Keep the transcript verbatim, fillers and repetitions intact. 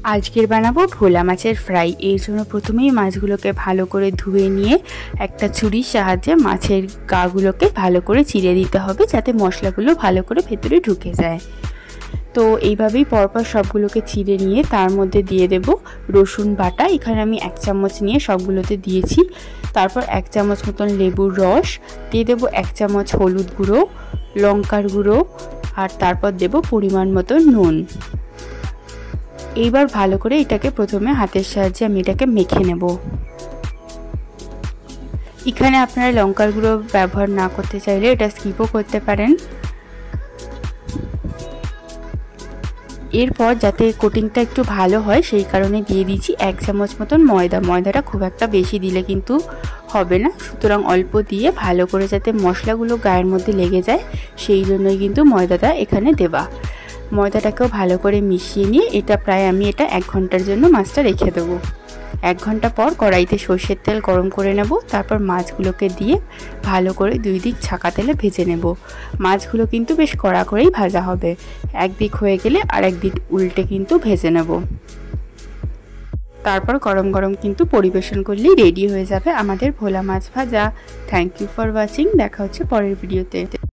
আজকের বানাবো ভোলা মাছের ফ্রাই। এর জন্য প্রথমেই মাছগুলোকে ভালো করে ধুয়ে নিয়ে একটা ছুরির সাহায্যে মাছের গাগুলোকে ভালো করে চিড়ে দিতে হবে, যাতে মশলাগুলো ভালো করে ভেতরে ঢুকে যায়। তো এইভাবেই পরপর সবগুলোকে চিড়ে নিয়ে তার মধ্যে দিয়ে দেব রসুন বাটা। এখানে আমি এক চামচ নিয়ে সবগুলোতে দিয়েছি। তারপর এক চামচ মতন লেবুর রস দিয়ে দেবো, এক চামচ হলুদ গুঁড়ো, লঙ্কার গুঁড়ো, আর তারপর দেব পরিমাণ মতো নুন। এইবার ভালো করে এটাকে প্রথমে হাতের সাহায্যে আমি এটাকে মেখে নেব। এখানে আপনারা লঙ্কার গুঁড়ো ব্যবহার না করতে চাইলে এটা স্কিপও করতে পারেন। এরপর যাতে কোটিংটা একটু ভালো হয় সেই কারণে দিয়ে দিচ্ছি এক চামচ মতন ময়দা। ময়দাটা খুব একটা বেশি দিলে কিন্তু হবে না, সুতরাং অল্প দিয়ে ভালো করে যাতে মশলাগুলো গায়ের মধ্যে লেগে যায় সেই জন্যই কিন্তু ময়দাটা এখানে দেওয়া। ময়দাটাকেও ভালো করে মিশিয়ে নিয়ে এটা প্রায় আমি এটা এক ঘন্টার জন্য মাছটা রেখে দেবো। এক ঘন্টা পর কড়াইতে সর্ষের তেল গরম করে নেব। তারপর মাছগুলোকে দিয়ে ভালো করে দুই দিক ছাকা তেলে ভেজে নেব। মাছগুলো কিন্তু বেশ কড়া করেই ভাজা হবে। একদিক হয়ে গেলে আর একদিক উল্টে কিন্তু ভেজে নেব। তারপর গরম গরম কিন্তু পরিবেশন করলেই রেডি হয়ে যাবে আমাদের ভোলা মাছ ভাজা। Thank you for watching. দেখা হচ্ছে পরের ভিডিওতে।